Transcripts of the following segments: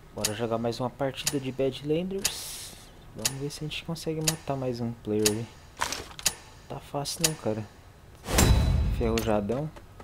Bora jogar mais uma partida de Badlanders. Vamos ver se a gente consegue matar mais um player ali. Tá fácil não, cara. Ferrujadão.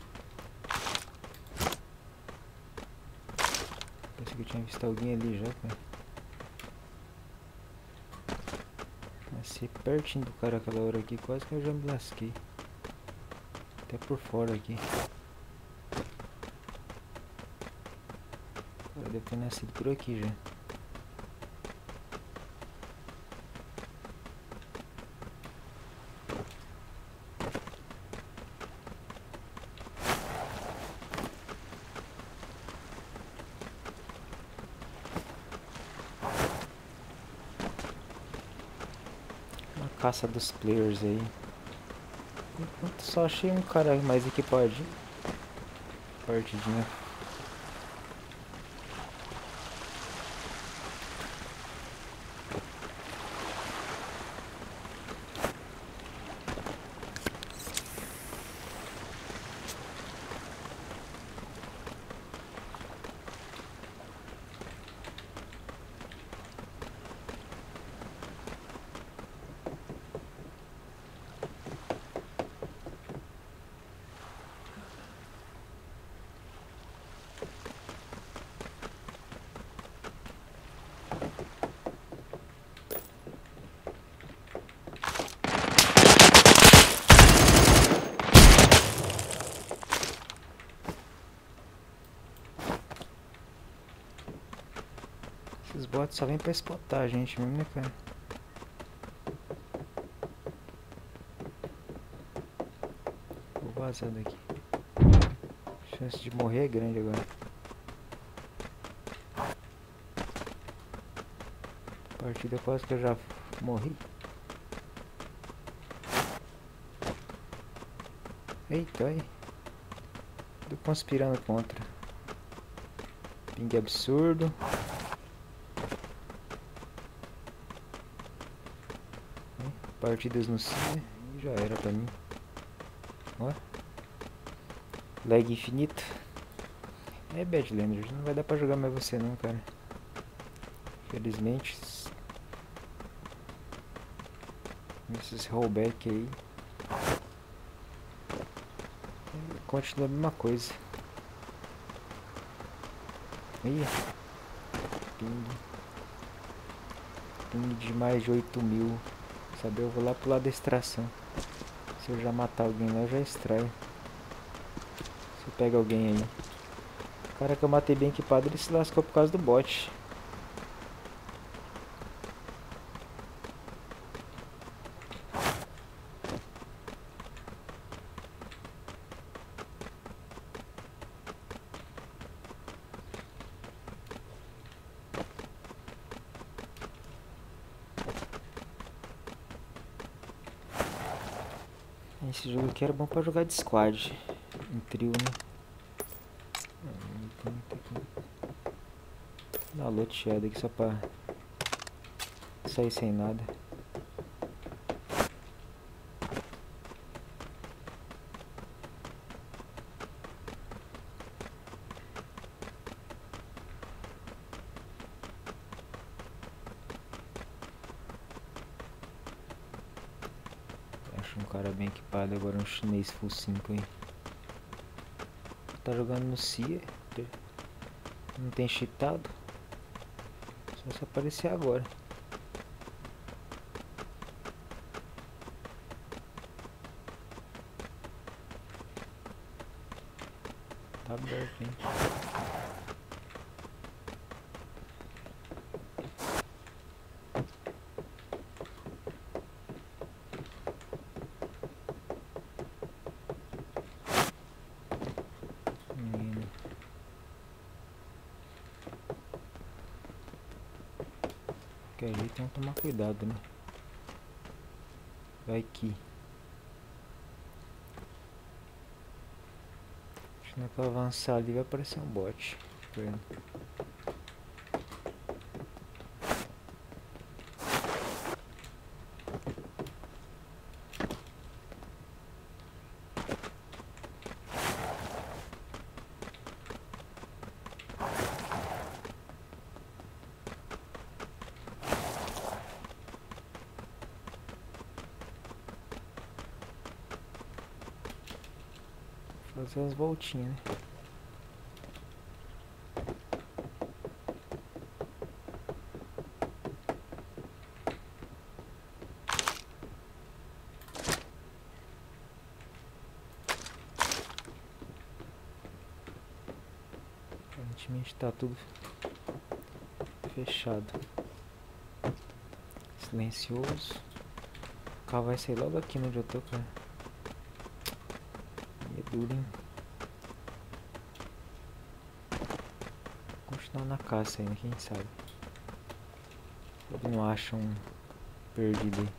Pensei que eu tinha visto alguém ali já, cara. Passei pertinho do cara aquela hora aqui, quase que eu já me lasquei. Até por fora aqui. O cara deve ter nascido por aqui já. Uma caça dos players aí. Enquanto só achei um cara mais equipadinho. Partidinha. Esses bots só vêm pra spotar a gente mesmo, né, cara? Vou vazar daqui. A chance de morrer é grande agora. Partida quase que eu já morri. Eita, aí. Tudo conspirando contra. Ping absurdo. Partidas no Cine. Já era pra mim. Ó. Lag infinito. É Badlanders. Não vai dar pra jogar mais você não, cara. Felizmente. Esses rollback aí. Continua a mesma coisa. Ih. Ping. Ping de mais de 8.000. Saber, eu vou lá pro lado da extração. Se eu já matar alguém lá, eu já extraio. Se eu pego alguém aí. O cara que eu matei bem equipado, ele se lascou por causa do bot. Esse jogo aqui era bom pra jogar de squad. Em trio, né? Dá uma loteada aqui só pra sair sem nada. Acho um cara bem equipado agora, um chinês full 5 aí. Tá jogando no CIA. Não tem cheatado. Só se aparecer agora. Tá aberto, hein? Menino. Qualquer jeito tem que tomar cuidado, né? Vai que. Acho que não é pra avançar ali, vai aparecer um bot. Fazer umas voltinhas, né? Aparentemente tá tudo fechado. Silencioso. O carro vai sair logo aqui onde eu tô, cara. E é duro, hein? Continuar na caça ainda, quem sabe. Ele não acha um perdido aí.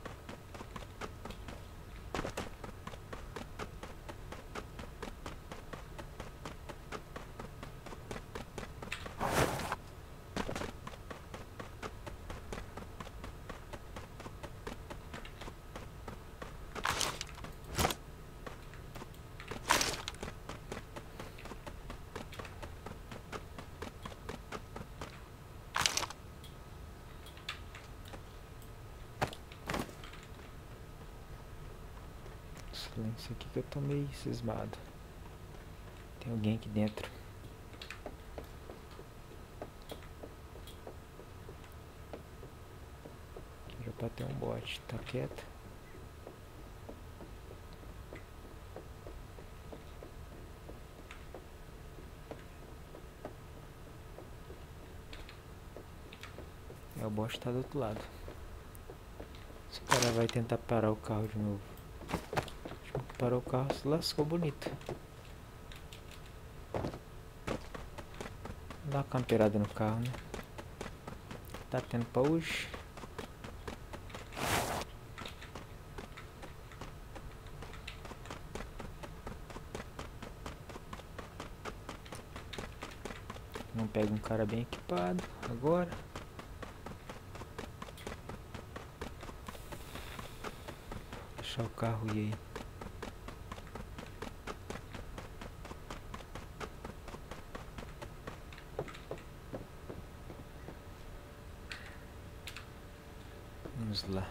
Silêncio aqui que eu tô meio cismado. Tem alguém aqui dentro. Aqui já pode ter um bot. Tá quieto. É, o bot tá do outro lado. Esse cara vai tentar parar o carro de novo. Parou o carro, se lascou bonito. Dá uma camperada no carro, né? Tá tendo pra hoje. Não pega um cara bem equipado agora. Deixar o carro ir aí. Vamos lá.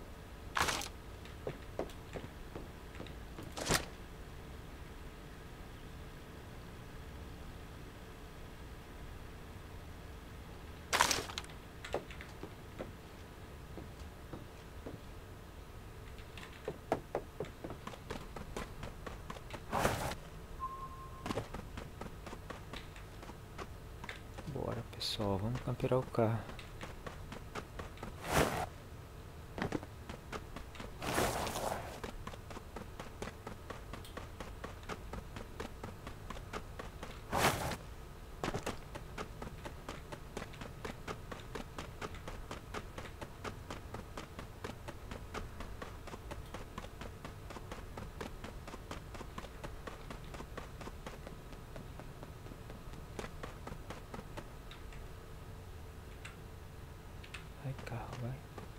Bora, pessoal, vamos camperar o carro. Vai, carro, vai.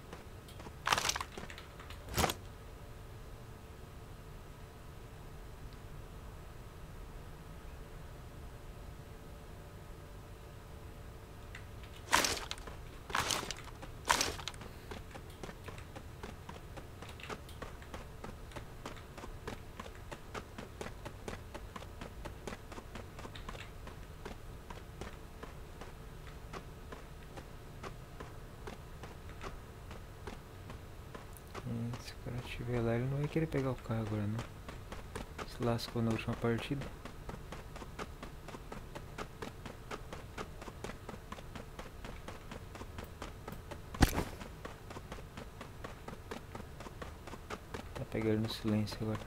Se o cara estiver lá, ele não vai querer pegar o carro agora, não. Se lascou na última partida. Tá pegando ele no silêncio agora.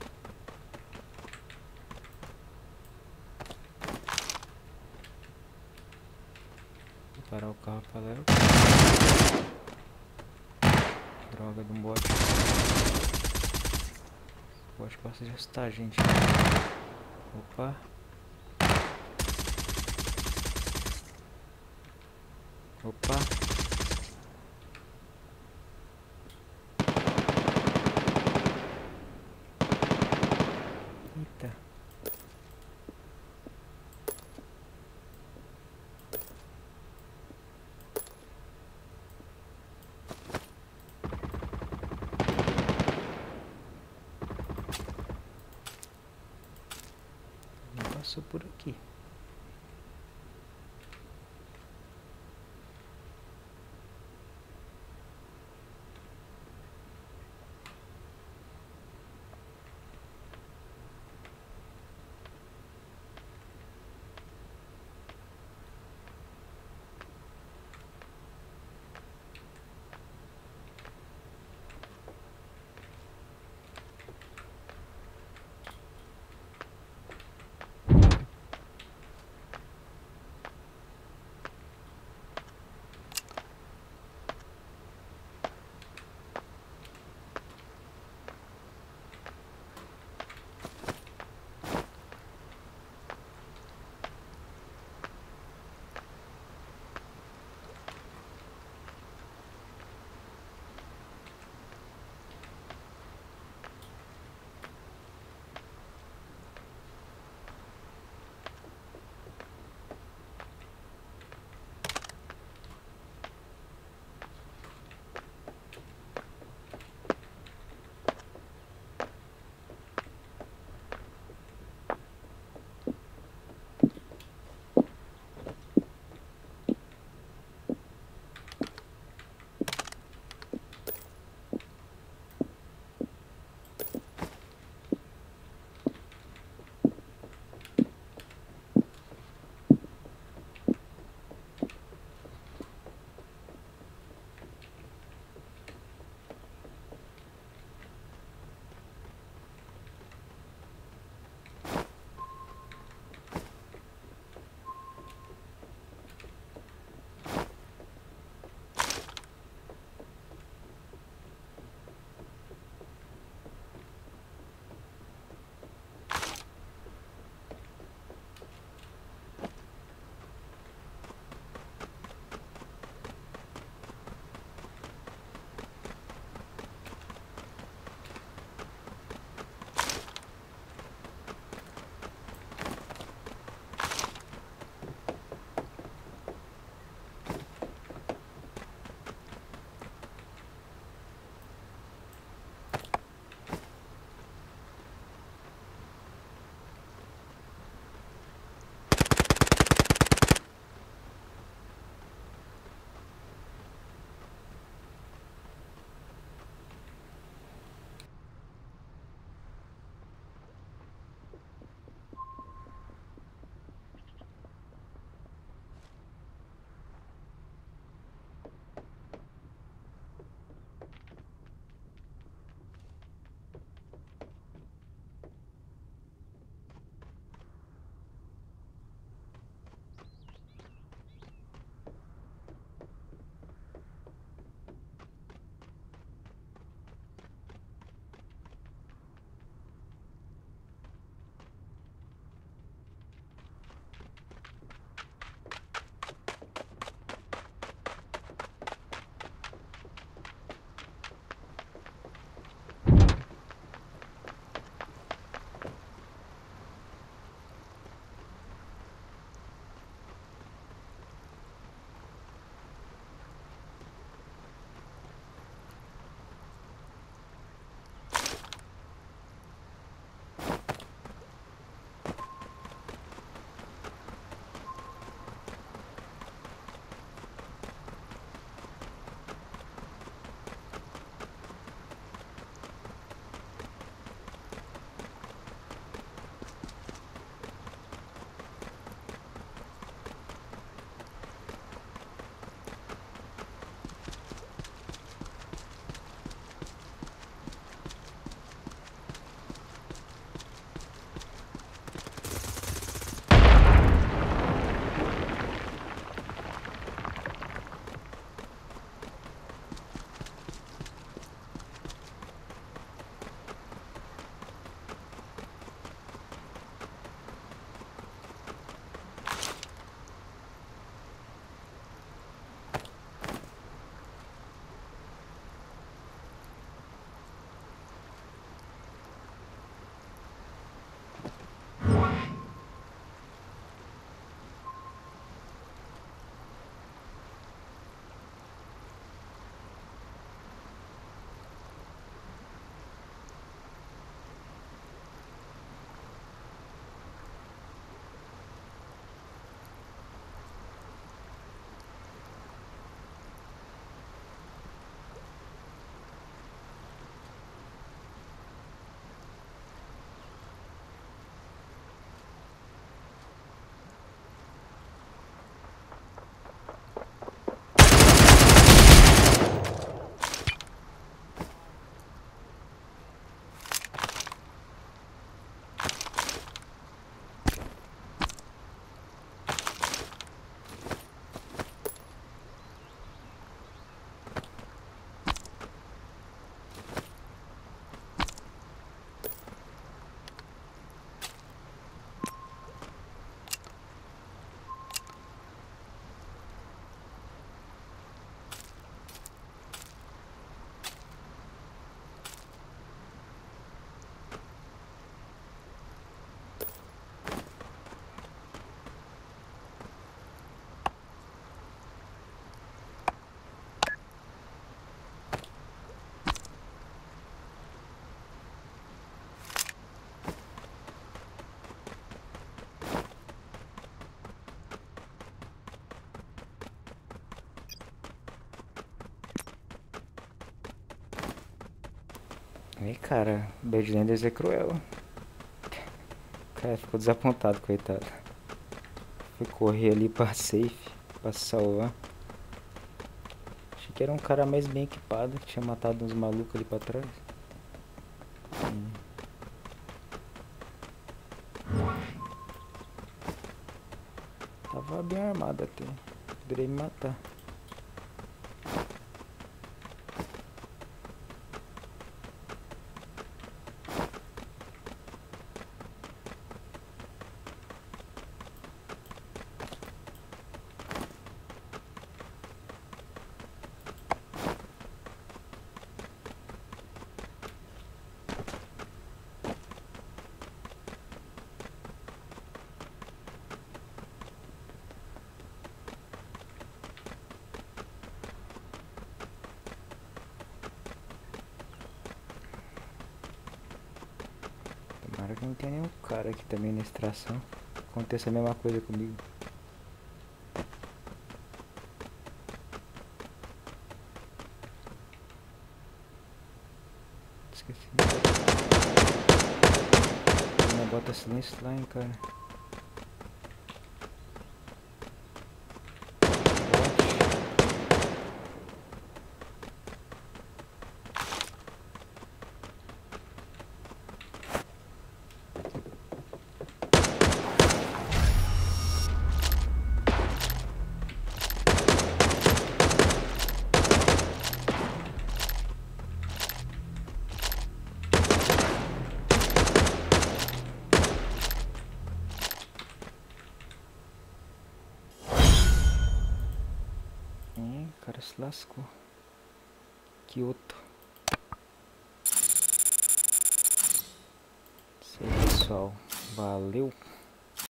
Vou parar o carro pra lá. Droga de um bot. O bot gosta de assustar a gente. Opa. Opa. Eita. passou por aqui. E cara, Badlanders é cruel. O cara ficou desapontado, coitado. Foi correr ali pra safe, pra salvar. Achei que era um cara mais bem equipado, que tinha matado uns malucos ali pra trás. Tava bem armado até. Poderia me matar. Tomara que não tenha nenhum cara aqui também na extração. Acontece a mesma coisa comigo. Esqueci. Não bota silêncio lá, hein, cara. O cara se lascou. Kyoto. Isso aí, pessoal. Valeu.